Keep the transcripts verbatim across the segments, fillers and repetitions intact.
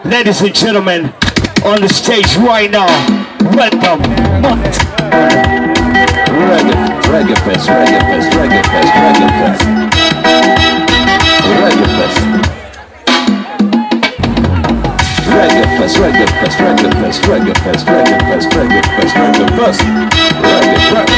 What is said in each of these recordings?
Ladies and gentlemen, on the stage right now, welcome, Mont. Reggae, reggae fest, reggae fest, reggae fest, reggae fest. Reggae fest. Reggae fest, reggae fest, reggae fest, reggae fest, reggae fest, reggae fest, reggae fest. Reggae fest.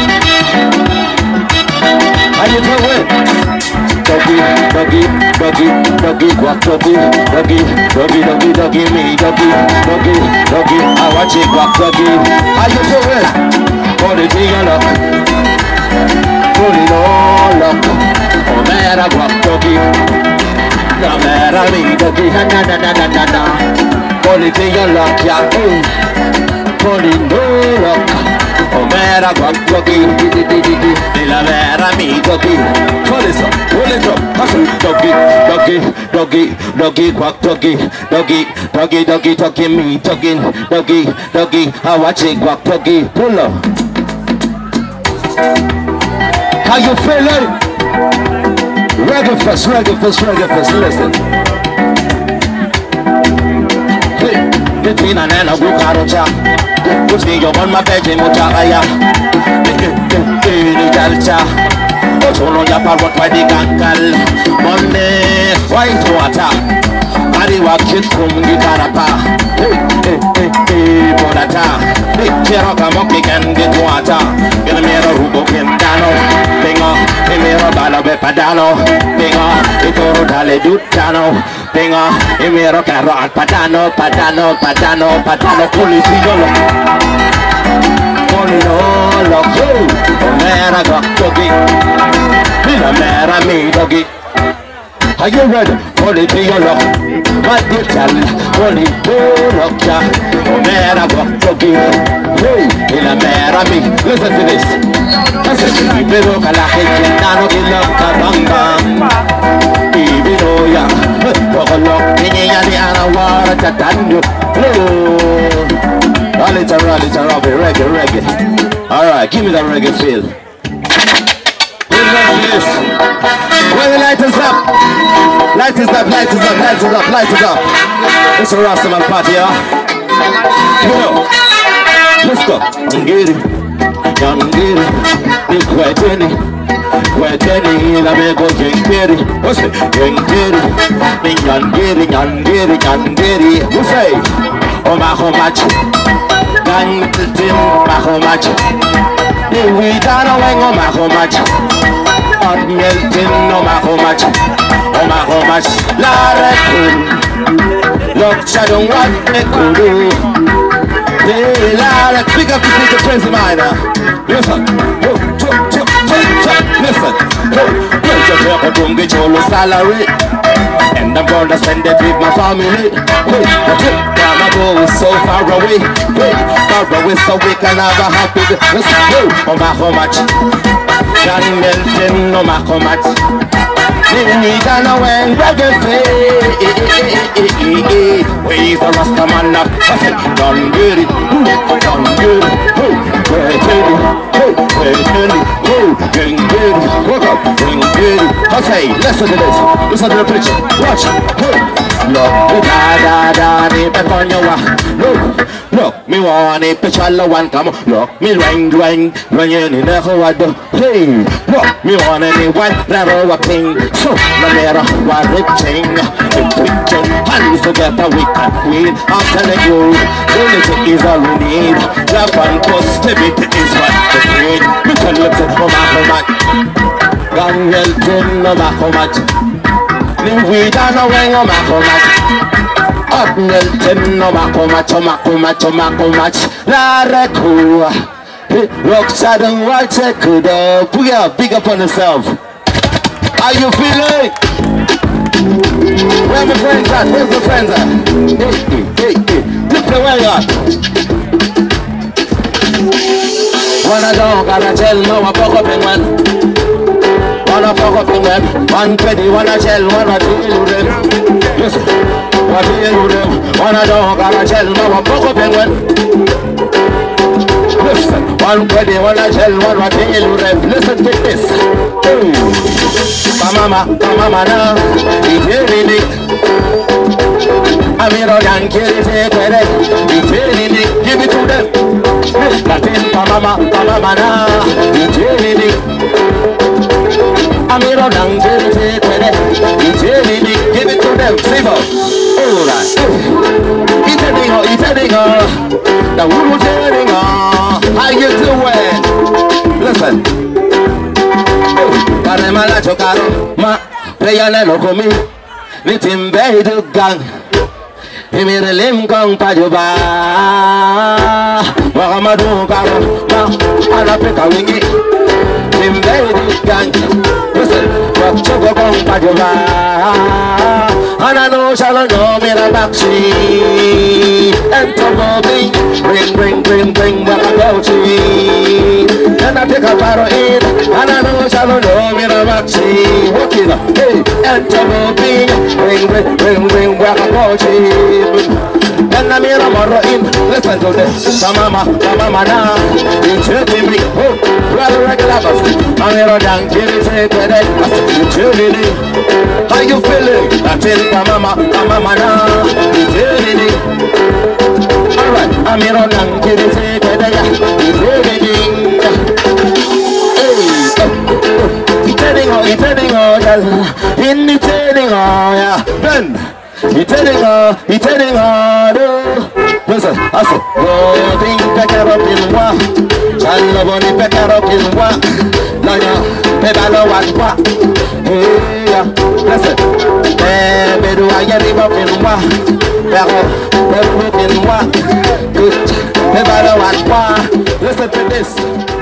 How you doing? Doggy, doggy, doggy, doggy, guac, doggy, doggy, doggy, doggy, doggy, me, doggy, doggy, doggy, I watch it, guac, doggy. How you doing? Put it in your luck, put it all up. Oh man, I guac, doggy. No matter me, doggy, na na na na na na na. Put it in your luck, yeah, put it all up. Oh man, I guac, doggy. La vera mi doggy, pull it up, pull it up, hustle, doggy, doggy, doggy, doggy, quack, doggy, doggy, doggy, doggy, doggy, me, doggy, doggy, doggy, I watch it, quack, doggy, pull up. How you feeling? Reggae fest, reggae fest, reggae fest, listen. Hey, between an and a book out of jack, what's the your on my bed, Mochaya? Otono ya parrot by the gankal Monday white water Mari wa kitkum gitarapa Hey, hey, hey, hey, bonata Hey, chero kamoki can get water Gonna mero rubo kendano Pingo, emero bala bepadano Pingo, itoro dale dutano Pingo, emero karo al padano Padano, padano, padano Kulitijolo All in all of you, oh man, I got doggy. In a man, I made doggy. Are you ready? Pull it to your lock. What you tell? Pull it to your lock, yeah. Oh man, I got doggy. Hey, in a man, I mean, listen to this. Listen to me, pero kalaki kinano ilok ka bang bang. Ibino ya, pokolok niya ni anawara tatanyo. All it around, all it around, reggae, reggae. Alright, give me that reggae feel. This. When the light is up, light is up, light is up, light is up, light is up. It's a Rastaman party, huh? Yo, let's go. Ngiri, ngiri, ni kweteni, kweteni, la mego ngiri. What's it? Ngiri, ni ngiri, ngiri, ngiri. Who say? Oh my, oh my. Gantin mahomach, we done away on mahomach, hot melting no mahomach, oh mahomach, la record, look, shadow what they could do. Hey, la, let's pick up the big friends of mine. Listen, oh, chop, chop, chop, chop, listen, oh, get your paper, don't get your salary, and I'm gonna spend it with my family. Hey, the trip down my goal is so far away. Hey, far away so we can have a happy day. Let's go, oh my how much? John Melton, no my how much? We don't know when reggae fade. Where's the Rastaman up? I said, don't get it, don't get it. Where's it? Where's it? Gang get it, walk up, gang get it. I say, listen to this, listen to the picture, watch. Look, da da da, ni pe konyo wa. Look, look, me want ni pe chalo one come. Look, me ring ring, ring ni ne ho wa do. Hey, look, me want ni one level wa king. So, no matter what it change, if we join hands together we can win. I'm telling you, unity is all we need. Love and positivity is what we need. We can look at no matter what. Gang helping no matter what. We don't know when I'm at home. Up Milton, no matter much, no matter much, no matter much. La record, rock sudden right good. Put your big up on yourself. How you feeling? Where my friends at? Where's the friends at? Hey, hey, hey, look where you are. When I don't gotta tell no, I fuck up in man. Wanna fuck up in them, one penny, wanna shell, wanna deal with them. Listen, what deal with them? Wanna don't gotta shell, no one fuck up in them. Listen, one penny, wanna shell, wanna deal with them. Listen to this. Hey, my mama, my mama now, it's really big. I mean, I can't kill it, take it. You telling it, give it to them. Latin, mama, mama, na. You telling it. I mean, I can't kill it, take it. You telling it, give it to them. Sivo. Alright. You telling her, you telling her. The who telling her. How you doing? Listen. Karema la chokaro, ma. Playa na no komi. Nitimbe du gang. Imire lim kong pajuba. Wakamadu karo, ma. Anapeka wingi. Timbe du gang. Listen, wakchoko kong pajuba. Anano shalo no mira bakshi. Ento bobi, bring bring bring bring wakagochi. And I take a paro in, and I know shalo no mira bakshi. Walk it up, hey, ento bobi, bring bring bring bring wakagochi. And I mira moro in, listen to this. Mama, mama na, you telling me, oh, well regular bus. I'm here down, give it take it. You telling me, how you feeling? I tell you, mama, mama na, you telling me. Alright, I'm here down, give it take it. You telling me. Hey, you telling her, you telling her, in the telling her, yeah. Then. He telling her, he telling her, no. Listen, I said, oh, think back up in one. I love only back up in one. No, no, baby, I know what what. Hey, yeah, listen, baby, do I get him up in one? Back up, back up in one. Good, baby, I know what what. Listen to this.